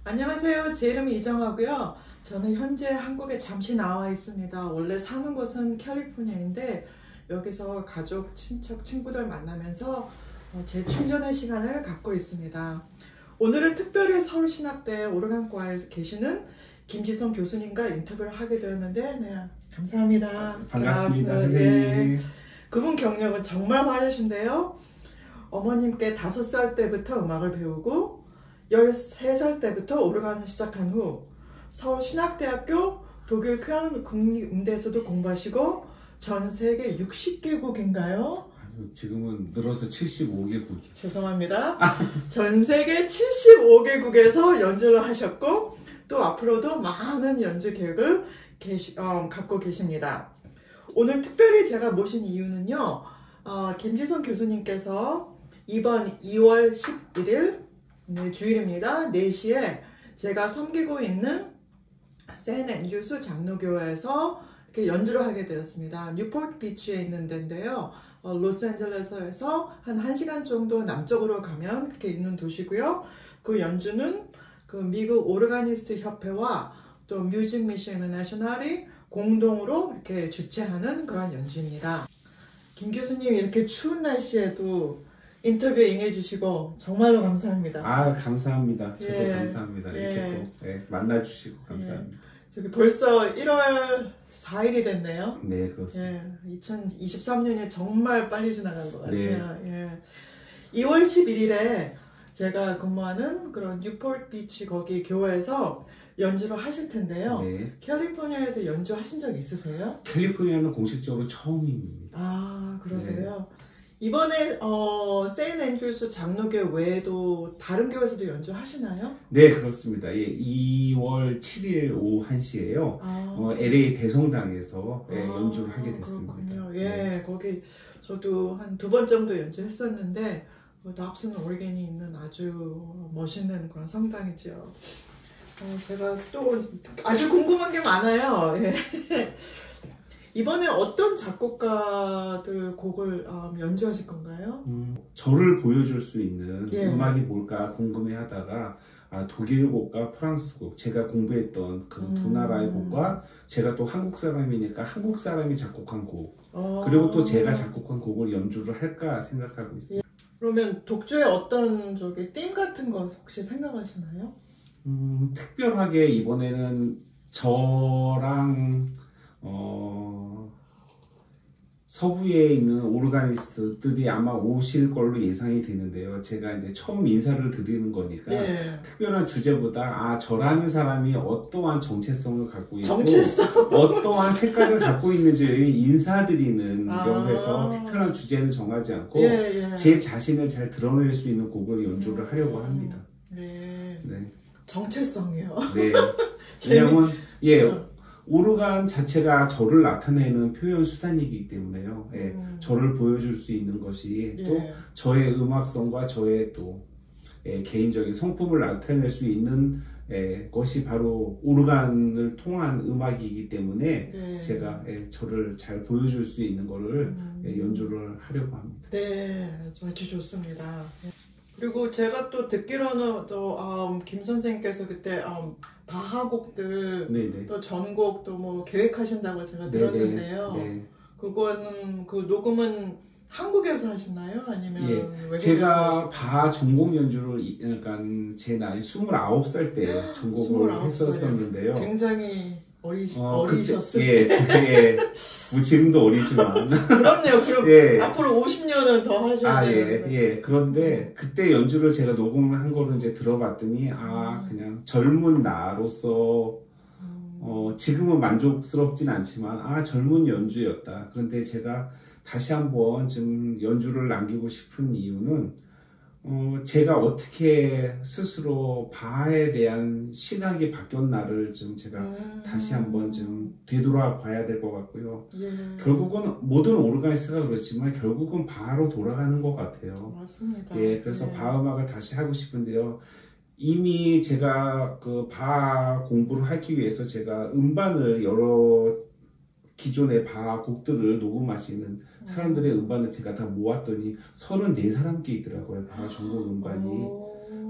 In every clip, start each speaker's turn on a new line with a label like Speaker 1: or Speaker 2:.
Speaker 1: 안녕하세요. 제 이름은 이정하고요. 저는 현재 한국에 잠시 나와 있습니다. 원래 사는 곳은 캘리포니아인데 여기서 가족, 친척, 친구들 만나면서 재충전의 시간을 갖고 있습니다. 오늘은 특별히 서울신학대 오르간과에 계시는 김지성 교수님과 인터뷰를 하게 되었는데 네, 감사합니다.
Speaker 2: 반갑습니다, 선생님.
Speaker 1: 그분 경력은 정말 화려하신데요. 어머님께 5살 때부터 음악을 배우고 13살 때부터 오르간을 시작한 후 서울신학대학교 독일 쾨른 국립음대에서도 공부하시고 전 세계 60개국인가요?
Speaker 2: 지금은 늘어서 75개국.
Speaker 1: 죄송합니다. 전 세계 75개국에서 연주를 하셨고 또 앞으로도 많은 연주 계획을 갖고 계십니다. 오늘 특별히 제가 모신 이유는요. 김지성 교수님께서 이번 2월 11일 주일입니다. 4시에 제가 섬기고 있는 세인앤드루스 장로교회에서 이렇게 연주를 하게 되었습니다. 뉴포트 비치에 있는 데인데요. 로스앤젤레스에서 한 1시간 정도 남쪽으로 가면 이렇게 있는 도시고요. 그 연주는 그 미국 오르가니스트 협회와 또 뮤직 미션 인터내셔널이 공동으로 이렇게 주최하는 그런 연주입니다. 김 교수님 이렇게 추운 날씨에도 인터뷰에 응해주시고 정말로 감사합니다.
Speaker 2: 감사합니다. 저도 감사합니다. 이렇게 또 만나주시고 감사합니다.
Speaker 1: 저기 벌써 1월 4일이 됐네요.
Speaker 2: 네, 그렇습니다.
Speaker 1: 2023년이 정말 빨리 지나간 것 같아요. 네. 2월 11일에 제가 근무하는 그런 뉴포트 비치 거기 교회에서 연주를 하실 텐데요.
Speaker 2: 네.
Speaker 1: 캘리포니아에서 연주하신 적 있으세요?
Speaker 2: 캘리포니아는 공식적으로 처음입니다.
Speaker 1: 아, 그러세요? 네. 이번에 세인앤드루스 장로교회 외에도 다른 교회에서도 연주하시나요?
Speaker 2: 네, 그렇습니다. 2월 7일 오후 1시에요. LA 대성당에서 연주를 하게 됐습니다.
Speaker 1: 그렇군요. 거기 저도 한 2번 정도 연주했었는데 납슨 오르겐이 있는 아주 멋있는 그런 성당이죠. 제가 또 아주 궁금한 게 많아요. 이번에 어떤 작곡가들 곡을 연주하실 건가요?
Speaker 2: 저를 보여줄 수 있는 음악이 뭘까 궁금해 하다가 독일 곡과 프랑스 곡, 제가 공부했던 그 두 나라의 곡과 제가 또 한국 사람이니까 한국 사람이 작곡한 곡, 그리고 또 제가 작곡한 곡을 연주를 할까 생각하고 있어요.
Speaker 1: 그러면 독주의 어떤 팀 같은 거 혹시 생각하시나요?
Speaker 2: 특별하게 이번에는 저랑 서부에 있는 오르가니스트들이 아마 오실 걸로 예상이 되는데요. 제가 이제 처음 인사를 드리는 거니까 특별한 주제보다 저라는 사람이 어떠한 정체성을 갖고 있고 어떠한 색깔을 갖고 있는지를 인사드리는 경우에서 특별한 주제는 정하지 않고 제 자신을 잘 드러낼 수 있는 곡을 연주를 하려고 합니다.
Speaker 1: 네. 정체성이요.
Speaker 2: 네. 왜냐면 오르간 자체가 저를 나타내는 표현 수단이기 때문에요. 저를 보여줄 수 있는 것이 또 저의 음악성과 저의 또 개인적인 성품을 나타낼 수 있는 것이 바로 오르간을 통한 음악이기 때문에 제가 저를 잘 보여줄 수 있는 거를 연주를 하려고 합니다.
Speaker 1: 네, 아주 좋습니다. 그리고 제가 또 듣기로는 또 김 선생님께서 그때 바하곡들 또 전곡도 뭐 계획하신다고 제가 들었는데요. 그거는 그 녹음은 한국에서 하셨나요? 아니면 외국에서
Speaker 2: 제가 바 전곡 연주를 그러니까 제 나이 29살 때 전곡을 했었었는데요.
Speaker 1: 굉장히 어리셨을
Speaker 2: 때. 뭐 지금도 어리지만.
Speaker 1: 그럼요. 그럼 앞으로 50년은 더 하셔야 되는데.
Speaker 2: 그런데 그때 연주를 제가 녹음을 한 거를 이제 들어봤더니 그냥 젊은 나로서 지금은 만족스럽진 않지만 젊은 연주였다. 그런데 제가 다시 한번 좀 연주를 남기고 싶은 이유는 제가 어떻게 스스로 바하에 대한 시각이 바뀌었나를 좀 제가 다시 한번 좀 되돌아봐야 될 것 같고요. 결국은 모든 오르가니스트가 그렇지만 결국은 바하로 돌아가는 것 같아요.
Speaker 1: 맞습니다.
Speaker 2: 그래서 바하 음악을 다시 하고 싶은데요. 이미 제가 그 바하 공부를 하기 위해서 제가 음반을 여러 기존의 바하 곡들을 녹음하시는 사람들의 음반을 제가 다 모았더니 34사람께 있더라고요. 바하 전곡 음반이.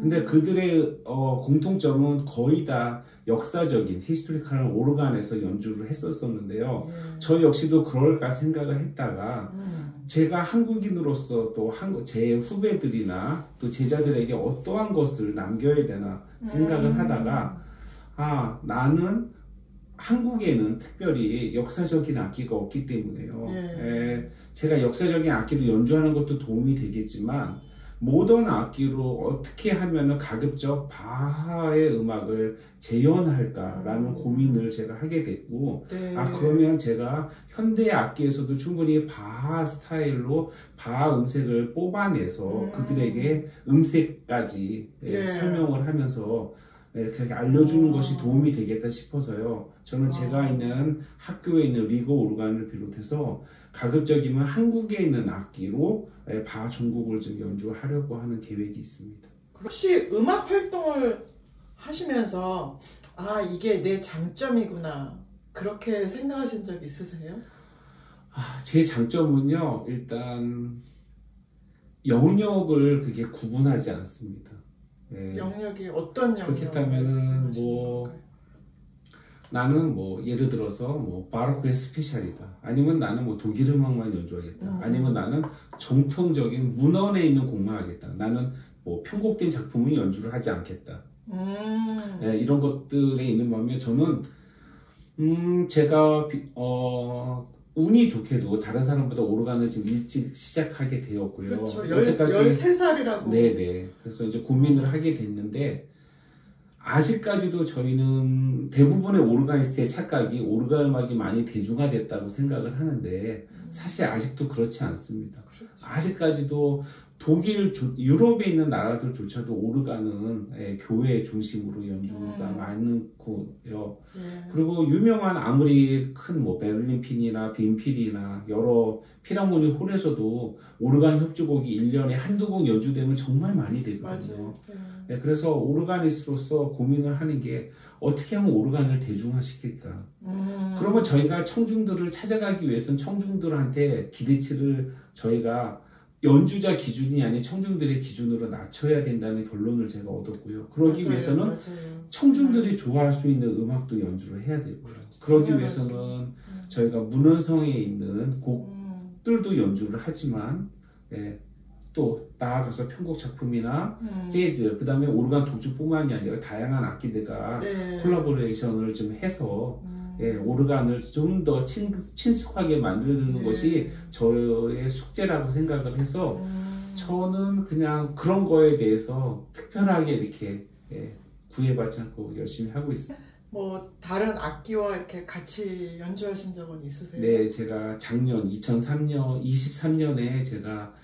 Speaker 2: 근데 그들의 공통점은 거의 다 역사적인 히스토리컬 오르간에서 연주를 했었었는데요. 저 역시도 그럴까 생각을 했다가 제가 한국인으로서 또 제 후배들이나 또 제자들에게 어떠한 것을 남겨야 되나 생각을 하다가 나는 한국에는 특별히 역사적인 악기가 없기 때문에요. 제가 역사적인 악기를 연주하는 것도 도움이 되겠지만 모던 악기로 어떻게 하면 가급적 바하의 음악을 재현할까라는 고민을 제가 하게 됐고 그러면 제가 현대 악기에서도 충분히 바하 스타일로 바하 음색을 뽑아내서 그들에게 음색까지 설명을 하면서 그렇게 알려주는 것이 도움이 되겠다 싶어서요. 저는 제가 있는 학교에 있는 리거 오르간을 비롯해서 가급적이면 한국에 있는 악기로 바하 전곡을 좀 연주하려고 하는 계획이 있습니다.
Speaker 1: 혹시 음악 활동을 하시면서 이게 내 장점이구나 그렇게 생각하신 적 있으세요?
Speaker 2: 제 장점은요, 일단 영역을 그게 구분하지 않습니다.
Speaker 1: 영역이 어떤 영역?
Speaker 2: 그렇다면은 나는 예를 들어서 바로크의 스페셜이다. 아니면 나는 독일 음악만 연주하겠다. 아니면 나는 정통적인 문헌에 있는 곡만 하겠다. 나는 편곡된 작품은 연주를 하지 않겠다. 이런 것들에 있는 반면 저는 제가 운이 좋게도 다른 사람보다 오르간을 지금 일찍 시작하게 되었고요.
Speaker 1: 그렇죠. 13살이라고.
Speaker 2: 네네. 그래서 이제 고민을 하게 됐는데 아직까지도 저희는 대부분의 오르가니스트의 착각이 오르간 음악이 많이 대중화됐다고 생각을 하는데 사실 아직도 그렇지 않습니다. 그렇죠. 아직까지도 독일, 유럽에 있는 나라들조차도 오르간은 교회 중심으로 연주가 많고요. 그리고 유명한 아무리 큰 베를린 핀이나 빈필이나 여러 피라모니 홀에서도 오르간 협주곡이 1년에 한두 곡 연주되면 정말 많이 되거든요. 그래서 오르가니스트로서 고민을 하는 게 어떻게 하면 오르간을 대중화시킬까. 그러면 저희가 청중들을 찾아가기 위해서는 청중들한테 기대치를 저희가 연주자 기준이 아닌 청중들의 기준으로 낮춰야 된다는 결론을 제가 얻었고요. 그러기 위해서는 청중들이 좋아할 수 있는 음악도 연주를 해야 되고요. 그러기 위해서는 저희가 문헌성에 있는 곡들도 연주를 하지만 또 나아가서 편곡 작품이나 재즈, 그 다음에 오르간 독주뿐만이 아니라 다양한 악기들과 콜라보레이션을 좀 해서 오르간을 좀 더 친숙하게 만드는 것이 저의 숙제라고 생각을 해서 저는 그냥 그런 거에 대해서 특별하게 이렇게 구애받지 않고 열심히 하고 있습니다.
Speaker 1: 다른 악기와 이렇게 같이 연주하신 적은 있으세요?
Speaker 2: 네, 제가 작년 2023년에 제가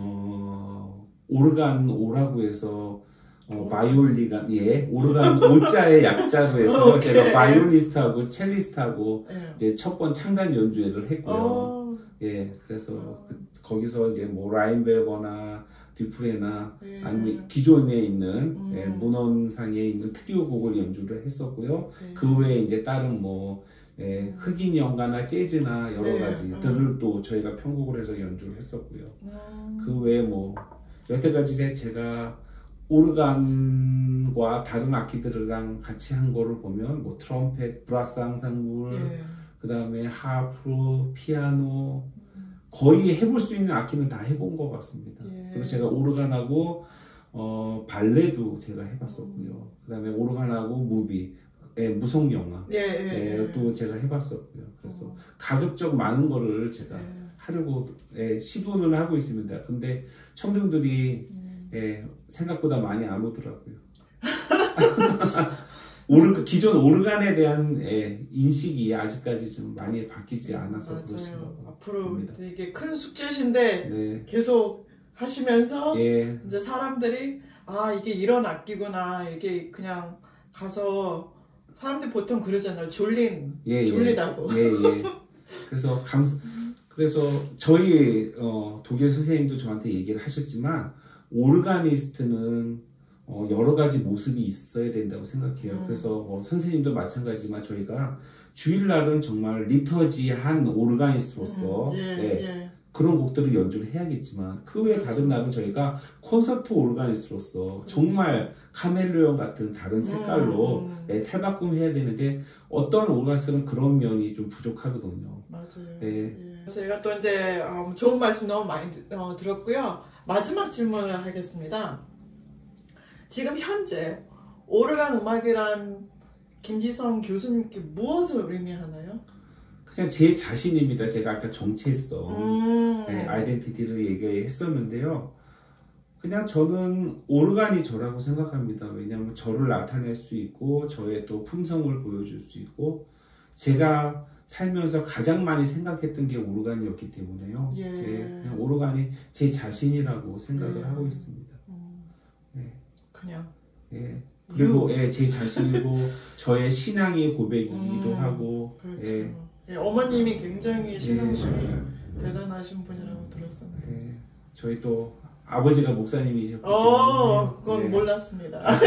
Speaker 2: 오르간 오라고 해서 바이올리가 오르간 오자의 약자로 해서 제가 바이올리스트하고 첼리스트하고 이제 첫 번 창단 연주회를 했고요. 그래서 거기서 이제 라인베거나 듀프레나 아니면 기존에 있는 문헌상에 있는 트리오 곡을 연주를 했었고요. 그 외에 이제 다른 흑인 연가나 재즈나 여러 가지들을 또 저희가 편곡을 해서 연주를 했었고요. 그 외에 여태까지 제가 오르간과 다른 악기들이랑 같이 한 거를 보면 트럼펫, 브라스 앙상블, 그 다음에 하프, 피아노 거의 해볼 수 있는 악기는 다 해본 것 같습니다. 그리고 제가 오르간하고 발레도 제가 해봤었고요. 그 다음에 오르간하고 무비, 무성영화 또 제가 해봤었고요. 그래서 가급적 많은 거를 제가 하려고 시도는 하고 있습니다. 근데 청중들이 생각보다 많이 안 오더라고요. 기존 오르간에 대한 인식이 아직까지 좀 많이 바뀌지 않아서 그렇습니다.
Speaker 1: 앞으로 되게 큰 숙제신데 계속 하시면서 이제 사람들이 이게 이런 악기구나, 이게 그냥 가서 사람들이 보통 그러잖아요. 졸리다고.
Speaker 2: 그래서 저희 독일 선생님도 저한테 얘기를 하셨지만 오르가니스트는 여러 가지 모습이 있어야 된다고 생각해요. 그래서 선생님도 마찬가지지만 저희가 주일날은 정말 리터지한 오르가니스트로서 그런 곡들을 연주를 해야겠지만 그 외에 다른 날은 저희가 콘서트 오르가니스트로서 정말 카멜레온 같은 다른 색깔로 탈바꿈 해야 되는데 어떤 오르가니스트는 그런 면이 좀 부족하거든요.
Speaker 1: 맞아요.
Speaker 2: 네.
Speaker 1: 저희가 또 이제 좋은 말씀 너무 많이 들었고요. 마지막 질문을 하겠습니다. 지금 현재 오르간 음악이란 김지성 교수님께 무엇을 의미하나요?
Speaker 2: 그냥 제 자신입니다. 제가 아까 정체성, 아이덴티티를 얘기했었는데요. 그냥 저는 오르간이 저라고 생각합니다. 왜냐하면 저를 나타낼 수 있고 저의 또 품성을 보여줄 수 있고 제가 살면서 가장 많이 생각했던 게 오르간이었기 때문에요.
Speaker 1: 예.
Speaker 2: 그냥 오르간이 제 자신이라고 생각을 하고 있습니다.
Speaker 1: 그냥.
Speaker 2: 그리고 제 자신이고 저의 신앙의 고백이기도 하고.
Speaker 1: 그렇죠. 어머님이 굉장히 신앙심이 대단하신 분이라고 들었었는데.
Speaker 2: 저희 또 아버지가 목사님이셨기 때문에.
Speaker 1: 그건 몰랐습니다.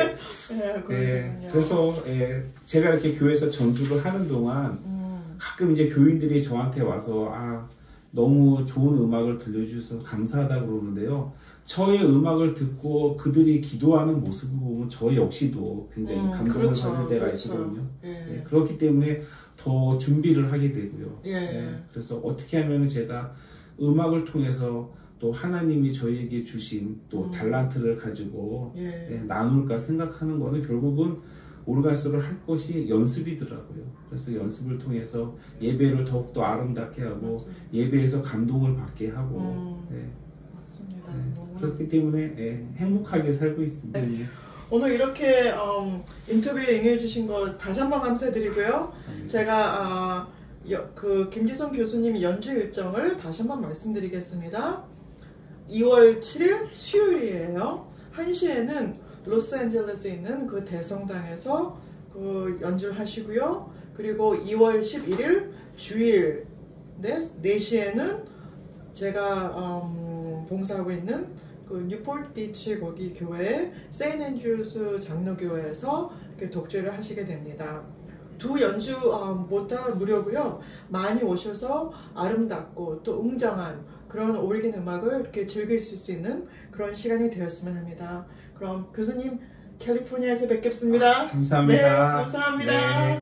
Speaker 2: 그래서 제가 이렇게 교회에서 전주를 하는 동안 가끔 이제 교인들이 저한테 와서 너무 좋은 음악을 들려주셔서 감사하다고 그러는데요. 저의 음악을 듣고 그들이 기도하는 모습을 보면 저 역시도 굉장히 감동을 받을 때가 있거든요. 그렇기 때문에 더 준비를 하게 되고요. 그래서 어떻게 하면 제가 음악을 통해서 또 하나님이 저희에게 주신 또 달란트를 가지고 나눌까 생각하는 거는 결국은 오르간스를 할 것이 연습이더라고요. 그래서 연습을 통해서 예배를 더욱더 아름답게 하고 예배에서 감동을 받게 하고
Speaker 1: 맞습니다.
Speaker 2: 그렇기 때문에 행복하게 살고 있습니다.
Speaker 1: 오늘 이렇게 인터뷰에 응해주신 걸 다시 한번 감사드리고요. 제가 그 김지성 교수님 연주 일정을 다시 한번 말씀드리겠습니다. 2월 7일 수요일이에요. 1시에는 로스앤젤레스에 있는 그 대성당에서 그 연주를 하시고요. 그리고 2월 11일 주일 4시에는 제가 봉사하고 있는 그 뉴포트 비치 거기 교회 세인 앤드루스 장로교회에서 이렇게 독주를 하시게 됩니다. 두 연주 모두 다 무료고요. 많이 오셔서 아름답고 또 웅장한 그런 오르간 음악을 이렇게 즐길 수 있는 그런 시간이 되었으면 합니다. 그럼 교수님 캘리포니아에서 뵙겠습니다.
Speaker 2: 감사합니다.
Speaker 1: 네, 감사합니다.